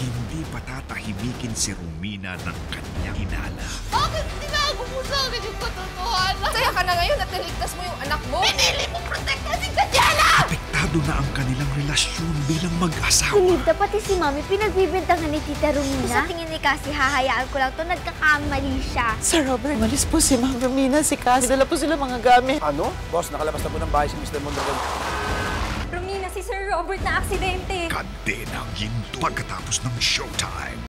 Hindi patatahimikin si Romina ng kanyang inala. Bakit tinago mo sa akin yung katotohanan? Masaya ka na ngayon at niligtas mo yung anak mo? Pinili mo protekta si Daniela! Apektado na ang kanilang relasyon bilang mag-asawa. Linda, pati si Mami, pinagbibintangan ni Tita Romina. Sa tingin ni Cassie, hahayaan ko lang to, nagkakamali siya. Sir Robert, malis po si Ma'am Romina, si Cassie. Dala po sila mga gamit. Ano? Boss, nakalabas na po ng bahay si Mr. Mondragon. Romina, si Sir Robert na aksidente. Kadenang Ginto pagkatapos ng showtime.